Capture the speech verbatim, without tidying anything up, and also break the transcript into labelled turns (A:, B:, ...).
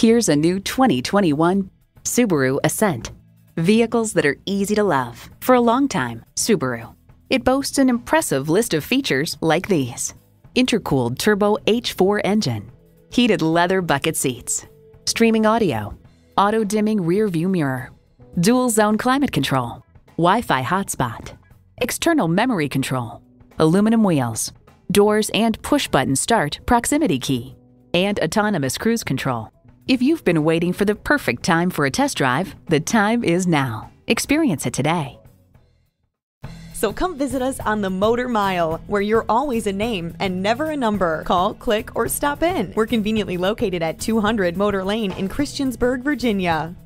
A: Here's a new twenty twenty-one Subaru Ascent. Vehicles that are easy to love. For a long time, Subaru. It boasts an impressive list of features like these: intercooled turbo H four engine, heated leather bucket seats, streaming audio, auto-dimming rear view mirror, dual zone climate control, Wi-Fi hotspot, external memory control, aluminum wheels, doors and push-button start proximity key, and autonomous cruise control. If you've been waiting for the perfect time for a test drive, the time is now. Experience it today.
B: So come visit us on the Motor Mile, where you're always a name and never a number. Call, click, or stop in. We're conveniently located at two hundred Motor Lane in Christiansburg, Virginia.